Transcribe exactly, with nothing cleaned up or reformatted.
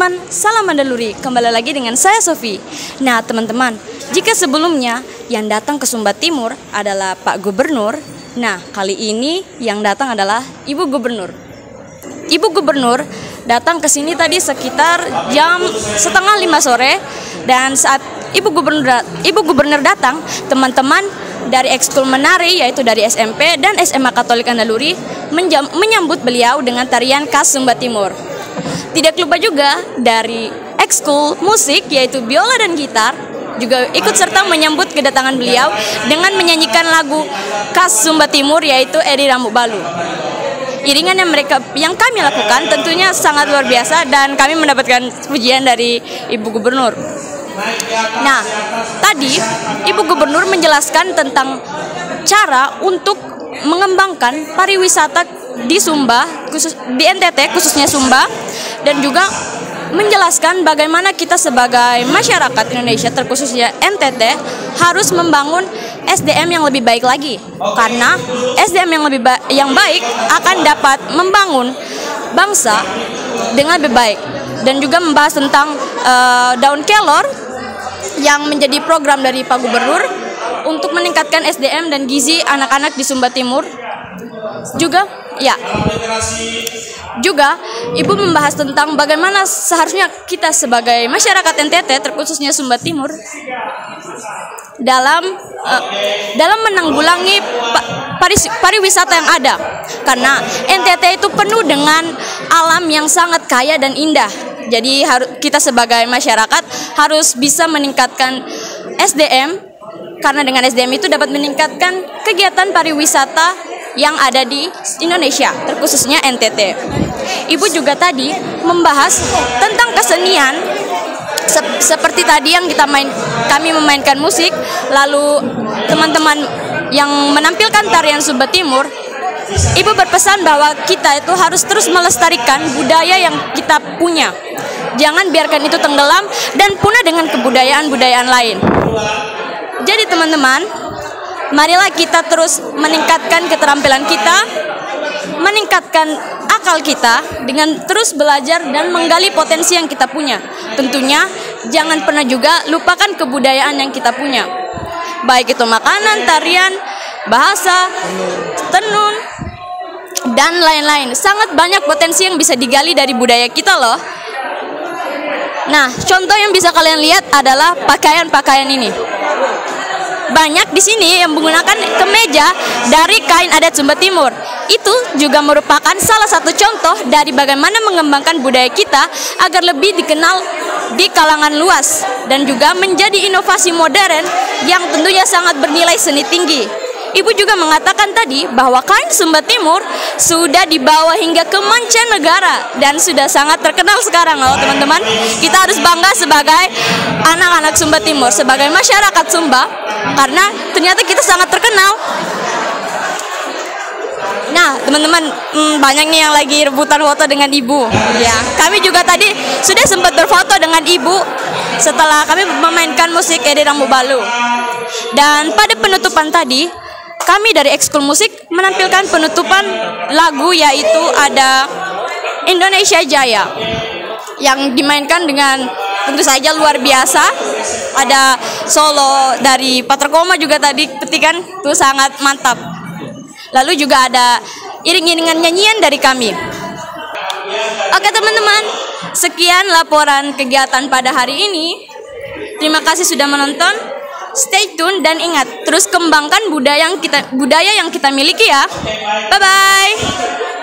teman-teman, salam Mandaluri. Kembali lagi dengan saya Sofi. Nah teman-teman, jika sebelumnya yang datang ke Sumba Timur adalah Pak Gubernur, nah kali ini yang datang adalah Ibu Gubernur. Ibu Gubernur datang ke sini tadi sekitar jam setengah lima sore. Dan saat Ibu Gubernur Ibu Gubernur datang, teman-teman dari ekskul menari yaitu dari S M P dan S M A Katolik Andaluri menyambut beliau dengan tarian khas Sumba Timur. Tidak lupa juga dari ekskul musik yaitu biola dan gitar juga ikut serta menyambut kedatangan beliau dengan menyanyikan lagu khas Sumba Timur yaitu Edi Rambut Balu. Iringan yang mereka yang kami lakukan tentunya sangat luar biasa dan kami mendapatkan pujian dari Ibu Gubernur. Nah, tadi Ibu Gubernur menjelaskan tentang cara untuk mengembangkan pariwisata di Sumba, khusus di N T T khususnya Sumba, dan juga menjelaskan bagaimana kita sebagai masyarakat Indonesia terkhususnya N T T harus membangun S D M yang lebih baik lagi, karena S D M yang lebih ba- yang baik akan dapat membangun bangsa dengan lebih baik. Dan juga membahas tentang uh, daun kelor yang menjadi program dari Pak Gubernur untuk meningkatkan S D M dan gizi anak-anak di Sumba Timur. Juga ya juga Ibu membahas tentang bagaimana seharusnya kita sebagai masyarakat N T T terkhususnya Sumba Timur dalam uh, dalam menanggulangi pa, paris, pariwisata yang ada, karena N T T itu penuh dengan alam yang sangat kaya dan indah. Jadi harus kita sebagai masyarakat harus bisa meningkatkan S D M, karena dengan S D M itu dapat meningkatkan kegiatan pariwisata yang ada di Indonesia, terkhususnya N T T. Ibu juga tadi membahas tentang kesenian sep- seperti tadi yang kita main, kami memainkan musik, lalu teman-teman yang menampilkan tarian Sumba Timur. Ibu berpesan bahwa kita itu harus terus melestarikan budaya yang kita punya. Jangan biarkan itu tenggelam dan punah dengan kebudayaan-budayaan lain. Jadi teman-teman, marilah kita terus meningkatkan keterampilan kita, meningkatkan akal kita dengan terus belajar dan menggali potensi yang kita punya. Tentunya jangan pernah juga lupakan kebudayaan yang kita punya. Baik itu makanan, tarian, bahasa, tenun, dan lain-lain. Sangat banyak potensi yang bisa digali dari budaya kita loh. Nah, contoh yang bisa kalian lihat adalah pakaian-pakaian ini. Banyak di sini yang menggunakan kemeja dari kain adat Sumba Timur. Itu juga merupakan salah satu contoh dari bagaimana mengembangkan budaya kita agar lebih dikenal di kalangan luas dan juga menjadi inovasi modern yang tentunya sangat bernilai seni tinggi. Ibu juga mengatakan tadi bahwa kain Sumba Timur sudah dibawa hingga ke mancanegara dan sudah sangat terkenal sekarang loh teman-teman. Kita harus bangga sebagai anak-anak Sumba Timur, sebagai masyarakat Sumba, karena ternyata kita sangat terkenal. Nah teman-teman, hmm, banyak nih yang lagi rebutan foto dengan ibu. Ya, kami juga tadi sudah sempat berfoto dengan ibu setelah kami memainkan musik Edi Rambut Balu. Dan pada penutupan tadi, kami dari ekskul musik menampilkan penutupan lagu yaitu ada Indonesia Jaya yang dimainkan dengan tentu saja luar biasa. Ada solo dari Paterkoma juga tadi petikan itu sangat mantap. Lalu juga ada iring-iringan nyanyian dari kami. Oke teman-teman, sekian laporan kegiatan pada hari ini. Terima kasih sudah menonton. Stay tune dan ingat terus kembangkan budaya yang kita budaya yang kita miliki ya. Bye bye.